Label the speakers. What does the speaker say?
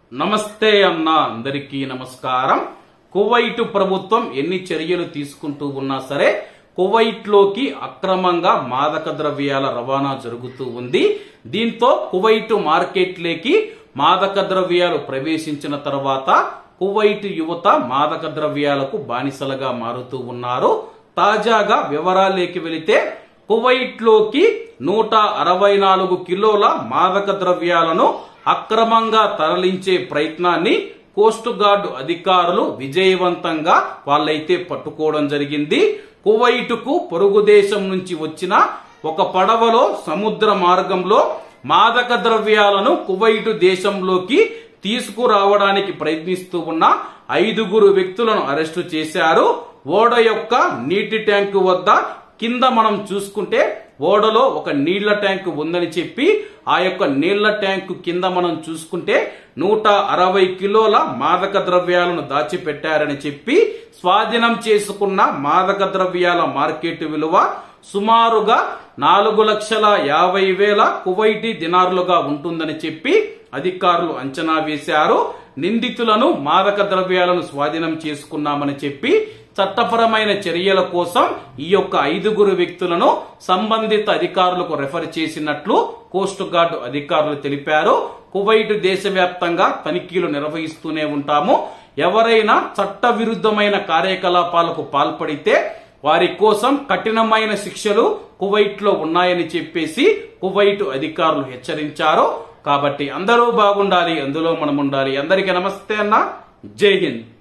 Speaker 1: నమస్తే అన్న అందరికీ నమస్కారం. కువైట్ ప్రభుత్వం ఎన్ని చర్యలు తీసుకుంటూ ఉన్నా సరే కువైట్ లోకి అక్రమంగా మాదక ద్రవ్యాల రవాణా జరుగుతూ ఉంది. దీంతో కువైట్ మార్కెట్ లోకి మాదక ద్రవ్యాలు ప్రవేశించిన తర్వాత కువైట్ యువత మాదక ద్రవ్యాలకు బానిసలుగా మారుతూ ఉన్నారు. తాజాగా వివరాల్లోకి వెళితే కువైట్ లోకి 164 కిలోల మాదక ద్రవ్యాలను అక్రమంగా తరలించే ప్రయత్నాన్ని కోస్ట్ గార్డ్ అధికారులు విజయవంతంగా వాళ్ళైతే పట్టుకోవడం జరిగింది. కువైట్ కు పొరుగు దేశం నుంచి వచ్చిన ఒక పడవలో సముద్ర మార్గంలో మాదక ద్రవ్యాలను కువైట్ దేశంలోకి తీసుకురావడానికి ప్రయత్నిస్తూ ఉన్న 5 వ్యక్తులను అరెస్టు చేశారు. ఓడ యొక్క నీటి ట్యాంకు వద్ద కింద మనం చూసుకుంటే ఓడలో ఒక నీళ్ల ట్యాంకు ఉందని చెప్పి ఆ యొక్క నీళ్ల ట్యాంకు కింద మనం చూసుకుంటే 160 కిలోల మాదక ద్రవ్యాలను దాచిపెట్టారని చెప్పి స్వాధీనం చేసుకున్న మాదక ద్రవ్యాల మార్కెట్ విలువ సుమారుగా 4,50,000 కువైటీ దినార్లుగా ఉంటుందని చెప్పి అధికారులు అంచనా వేశారు. నిందితులను మాదక ద్రవ్యాలను స్వాధీనం చేసుకున్నామని చెప్పి చట్టపరమైన చర్యల కోసం ఈ యొక్క 5 వ్యక్తులను సంబంధిత అధికారులకు రెఫర్ చేసినట్లు కోస్ట్ గార్డ్ అధికారులు తెలిపారు. కువైట్ దేశవ్యాప్తంగా తనిఖీలు నిర్వహిస్తూనే ఉంటాము. ఎవరైనా చట్ట విరుద్ధమైన కార్యకలాపాలకు పాల్పడితే వారి కోసం కఠినమైన శిక్షలు కువైట్ లో ఉన్నాయని చెప్పేసి కువైట్ అధికారులు హెచ్చరించారు. కాబట్టి అందరూ బాగుండాలి, అందులో మనం ఉండాలి. అందరికీ నమస్తే అన్న, జై హింద్.